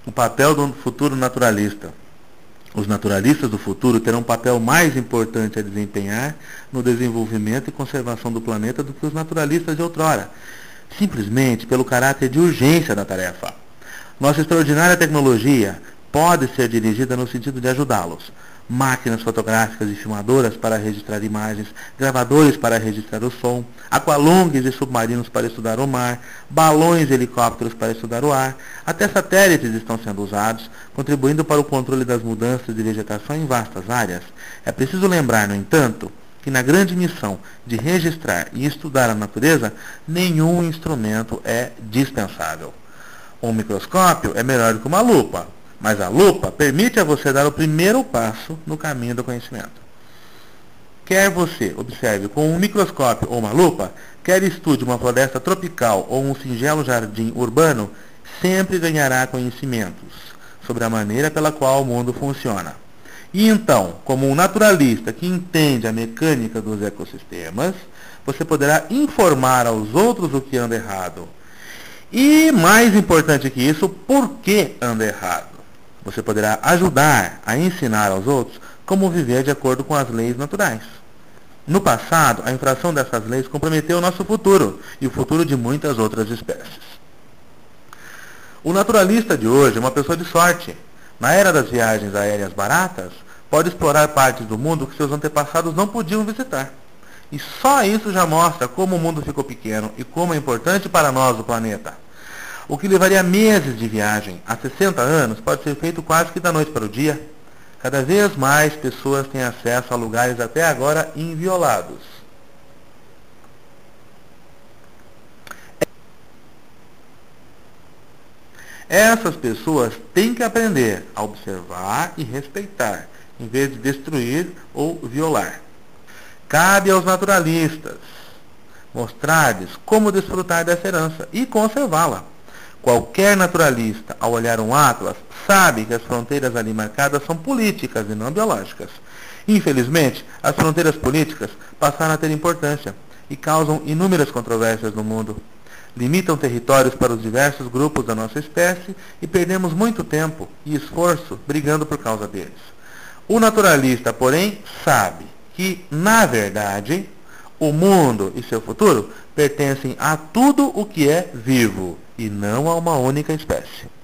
O papel do futuro naturalista. Os naturalistas do futuro terão um papel mais importante a desempenhar no desenvolvimento e conservação do planeta do que os naturalistas de outrora, simplesmente pelo caráter de urgência da tarefa. Nossa extraordinária tecnologia pode ser dirigida no sentido de ajudá-los. Máquinas fotográficas e filmadoras para registrar imagens, gravadores para registrar o som, aqualongues e submarinos para estudar o mar, balões e helicópteros para estudar o ar, até satélites estão sendo usados, contribuindo para o controle das mudanças de vegetação em vastas áreas. É preciso lembrar, no entanto, que na grande missão de registrar e estudar a natureza, nenhum instrumento é dispensável. Um microscópio é melhor do que uma lupa, mas a lupa permite a você dar o primeiro passo no caminho do conhecimento. Quer você observe com um microscópio ou uma lupa, quer estude uma floresta tropical ou um singelo jardim urbano, sempre ganhará conhecimentos sobre a maneira pela qual o mundo funciona. E então, como um naturalista que entende a mecânica dos ecossistemas, você poderá informar aos outros o que anda errado. E, mais importante que isso, por que anda errado. Você poderá ajudar a ensinar aos outros como viver de acordo com as leis naturais. No passado, a infração dessas leis comprometeu o nosso futuro e o futuro de muitas outras espécies. O naturalista de hoje é uma pessoa de sorte. Na era das viagens aéreas baratas, pode explorar partes do mundo que seus antepassados não podiam visitar. E só isso já mostra como o mundo ficou pequeno e como é importante para nós o planeta. O que levaria meses de viagem há 60 anos pode ser feito quase que da noite para o dia. Cada vez mais pessoas têm acesso a lugares até agora inviolados. Essas pessoas têm que aprender a observar e respeitar, em vez de destruir ou violar. Cabe aos naturalistas mostrar-lhes como desfrutar dessa herança e conservá-la. Qualquer naturalista, ao olhar um atlas, sabe que as fronteiras ali marcadas são políticas e não biológicas. Infelizmente, as fronteiras políticas passaram a ter importância e causam inúmeras controvérsias no mundo. Limitam territórios para os diversos grupos da nossa espécie e perdemos muito tempo e esforço brigando por causa deles. O naturalista, porém, sabe que, na verdade, o mundo e seu futuro pertencem a tudo o que é vivo e não a uma única espécie.